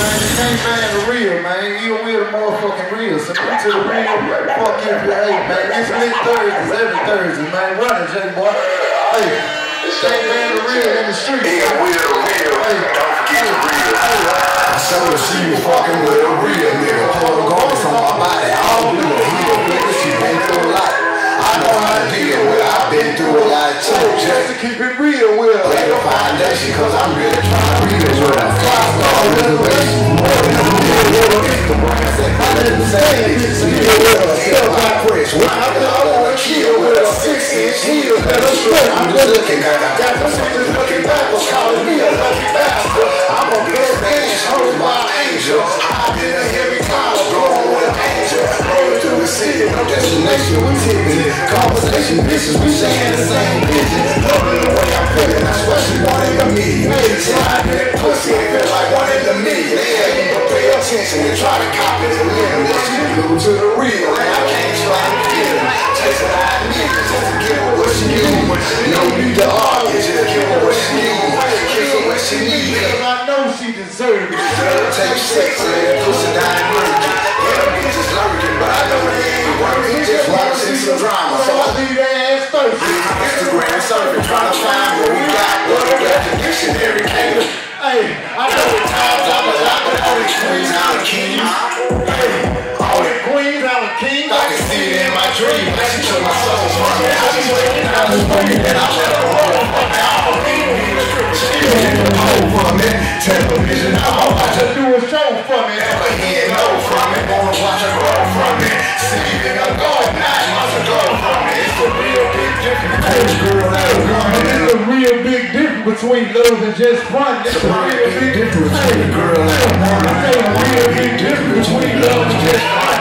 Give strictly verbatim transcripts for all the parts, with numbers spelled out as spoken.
man. You can't ban the real, man. You will the motherfucking real. So to the real, fuck you if you hate, man. It's lit Thursdays, every Thursday, man. Run it, J-Boy. Hey, can't ban the real in the street. Yeah, we're the real. Hey, don't forget the real. I saw her, she was fucking with a real nigga. Pull the gold from my body. I don't do a real nigga. She been through a lot. I know how to deal with it. I've been through a lot too. Just to keep it real, Will. Lay the foundation, cause I'm really trying to read it with a five-star reservation. More than a real it's the brand that I didn't say it. Still with a hip-hop fresh. When I wanna kill with a six-inch heel and a strip. I'm just looking at it. Got them bitches looking backwards, calling me a lucky bastard. I'm a best man, hold my angel. I've been a heavy collar, going with an angel. Rolling through the city, no destination, we tipping. Conversation, bitches, we saying the same bitches. Loving the way I put it, that's why she wanted to meet me. Sliding that pussy, it feel like one in the million. They ain't even pay attention and try to copy the limb. That she glued to the real, and I can't try to feel it. Chasing out niggas just to give her what she need. No need to argue, just give her what she need. Give her what she need. Cause I know she deserves it. Take sex and pussy down and work it. Yeah, them bitches lurking, but I know they ain't working. Just wanna see some drama, so I leave their ass thirsty. Instagram surfing, trying to find what we got. What a recognitionary cater. Hey, I know the times I'm a lot, but all the queens, all the kings. Hey, all the queens, all the kings. I can see it in my dream. Like she took my soul from me. I just waiting, I was waiting, and I let her roll. Now I'm a beat, she didn't hold for me. Television, all I just do is show for me. Never hear no from me. Wanna watch her grow from me. See it in a garden, nine months ago from me. It's a real big difference. Hey, girl, that's gone. It's a real big difference between love and just fun. It's a real big difference between a girl and a woman. It's a real big difference between love and just fun.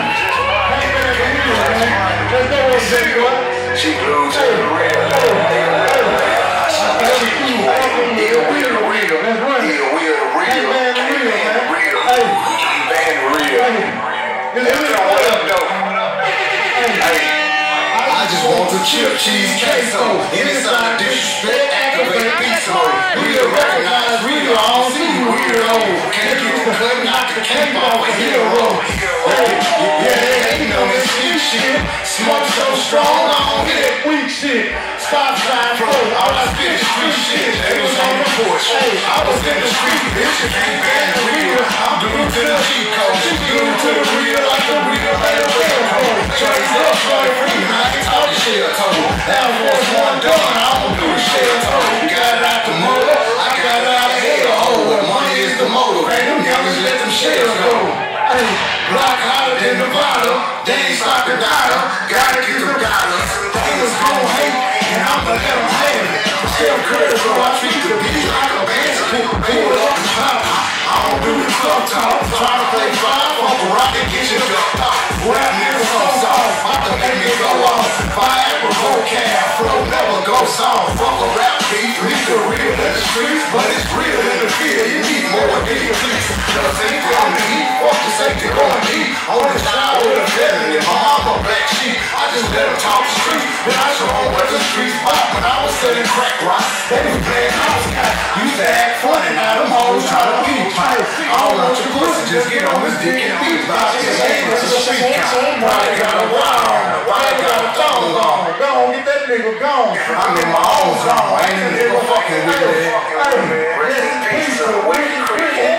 Let's go and say what? She glued to the real. Yeah, we're the real. That's right. Yeah, we're the real. Hey, man, the real, man. Real. Hey. Man, real. Hey. What up, though? Hey. I just want the chip, cheese, queso. Inside disrespect, activate beast mode. Real recognize real, I don't see you weirdo. Can't get the cut, knock the cape off a hero. Yeah, they hating on this new shit. Smoke so strong, I don't get that weak shit. Stop sign pro, all I spit is street shit. They was on the porch, I was in the street. Bitch, you can't ban the real. I'm glued to the G code. She glued to the real, like the real, like the real code. Trace up, shorty free, I ain't talking shit I told. Now once one done, I'ma do the shit I told. Got it out the motor, I got it out of hell. Oh, money is the motor. Hey, them youngers let them shells go. Hey, block hotter than Nevada. They ain't stopping dollar. Gotta get them dollars. Haters gon' hate, and I'ma let them have it. Still Curry, so I treat the beat like a band. Pull up and pop. I don't do the club talk. Try to play five, Uncle Rocket, get your duck pop. Rap niggas so soft, I can make me go off. Viagra, vocab, flow never go soft. Fuck a rap beat, leave the real in the streets, but it's real in the field. You need more than you please. Cause ain't on me, fuck the safety going deep. On the side with a felony, my mama black sheep. I just let them talk the street, then I show them where the streets pop. When I was selling crack rock, they was playing house cat. Used to act funny, now them hoes try to beat me. I don't want your pussy, just get on this dick and beat me. Just ain't the street count. Why they got a wow? Why they got a thong on? Go on, get that nigga gone. I'm in my own zone, ain't a nigga fucking with it. Rest in peace to the wicked cricket.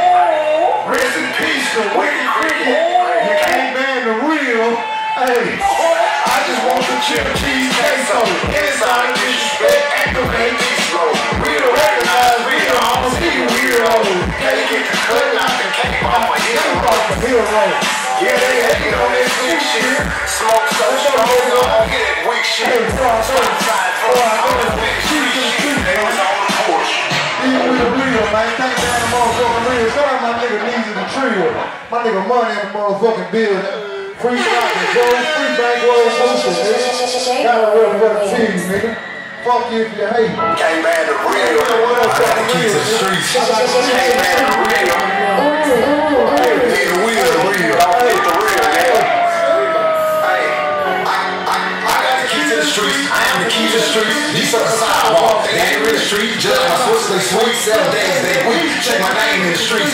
Rest in peace to the wicked cricket. You can't ban the real. Hey, I just want the chip, cheese, queso. Inside disrespect, activate G-slow. Real recognize real, I don't see you weirdo. Can't get the cut, knock the cake off a hero. Yeah, they hating on this new shit. Smoke so strong, don't get that weak shit. Outside for all the big shit. They was on the porch. Even with the real, man. Thank God the motherfucking real. Shout out my nigga Neezy the Trio. My nigga Money in the motherfucking building. Free rocket, Joe. Free bankroll booster, nigga. Got a real for the team, nigga. Fuck you if you hate. Can't ban the real. I gotta keep the streets. Can't ban the real. Need the real, the real. Don't get the real, nigga. Hey, I, I, I got the key to the streets. I am the key to the streets. These are the sidewalk. They ain't really street. Judge my pussy sweet. Seven days they week. Check my name in the streets.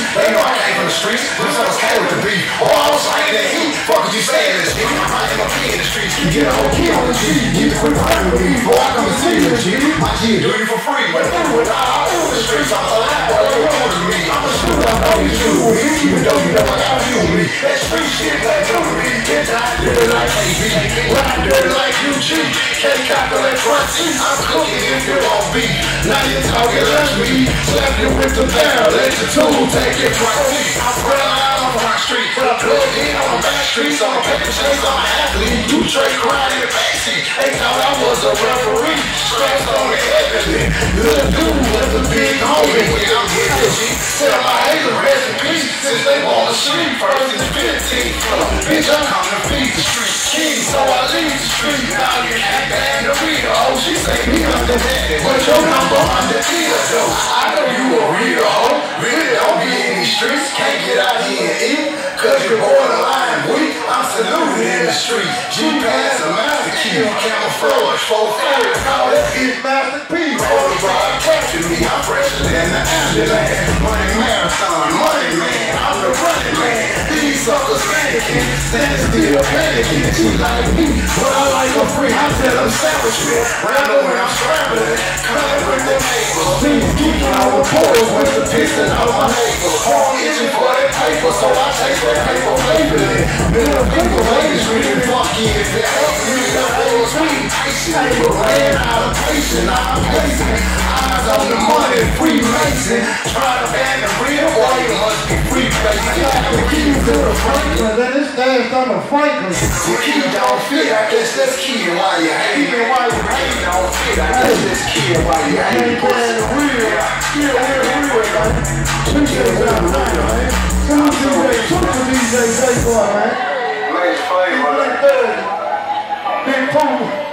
They know I came from the streets. Them fellas came with the beef. Oh, I was like that heat. Fuck what you saying in the street. I am a P in the streets. You get a whole key on the G. Get the quick fight with me. Boy, I come and see you, G. My G do you for free. But when I own the streets, I'm alive. Boy, you know to me. I'm a shooter. I know you shoot with me. Even though you know I got you with me. That street shit like you with me. Get down, do it like A B. Ride dirty like U G. Can't calculate front seat. I'm cooking if you won't be. Now you're talking like me. Slap you with the barrel. Let your tool take it front seat. I'm spread out on my street. But I plug in on the back streets. I'm a paper chase. I'm an athlete. You trade around in the backseat. They thought I was a referee. Stressed on the heavily. Little dude with the big homie. When I'm with the G. Tell my haters rest in peace. Since they want to sleep. First and fifteen. Bitch, I'm coming to feed the street. King, so I leave the street. Now you can't bang the reader. Oh, she say me under that. But your number under either though. I know you a reader, ho. Really don't be in these streets. Can't get out here and eat. Cause you're borderline weak. I'm saluted in the street. G-Pass a master key. Camouflage, four fingers. Call that hit Master P. Roll the rod, capture me. I'm fresher than the ambulance. Money marathon, money man. I'm the running man. These suckers panicking. Stand still panicking. She like me, but I like her free. I tell them sandwich me. Random when I'm scrambling. Coming with the papers. Please geeking on the boys with the piston on my neighbors. Home itching for that paper, so I take that paper flavoring. Middle people ladies really funky if it helps me. That was sweet. Paper ran out of patience. I'm pacing. Eyes on the money, Freemason. Try to ban the real boy, you must be free facing. Got the keys to the Franklin. Let this dance on the Franklin. The key don't fit, I guess that's key while you hate. Even while you hate don't fit, I guess that's key while you hate. Ain't playing the real. Still real, real, man. Two days out of night, man. Two days, two to D J J boy, man. Nice flavor. Big Pooh.